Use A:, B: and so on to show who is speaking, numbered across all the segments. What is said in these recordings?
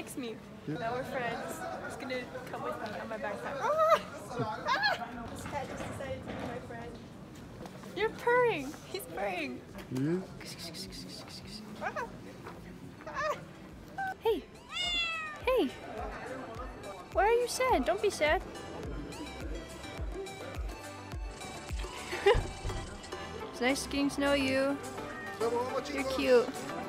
A: likes me.
B: Yeah.
A: Now we're friends. He's gonna come with me on my backpack. This cat just decided to be my friend. You're purring. He's purring.
B: Yeah.
A: Hey. Hey. Why are you sad? Don't be sad. It's nice getting to know you. You're cute.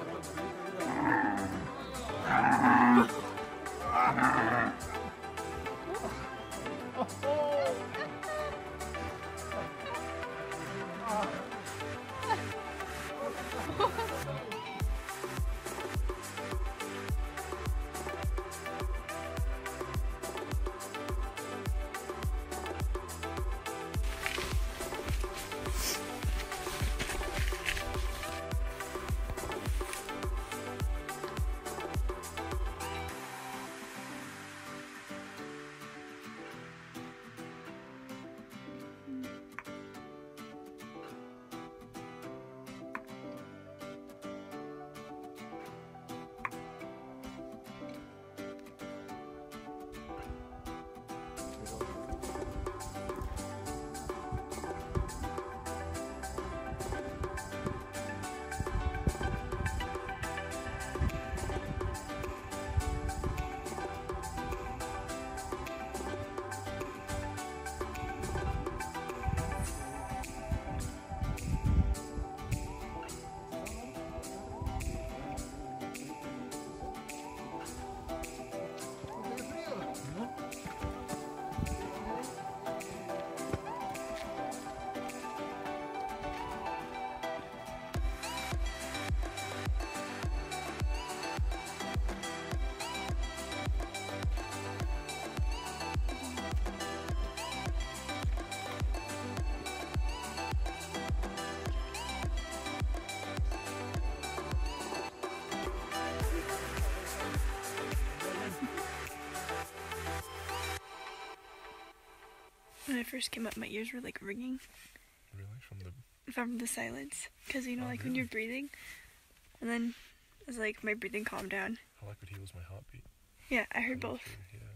A: When I first came up, my ears were like ringing.
B: Really?
A: From the silence. Because you know, like when you're breathing, and then it's like my breathing calmed down.
B: How I could heal was my heartbeat.
A: Yeah, I heard both.
B: Yeah.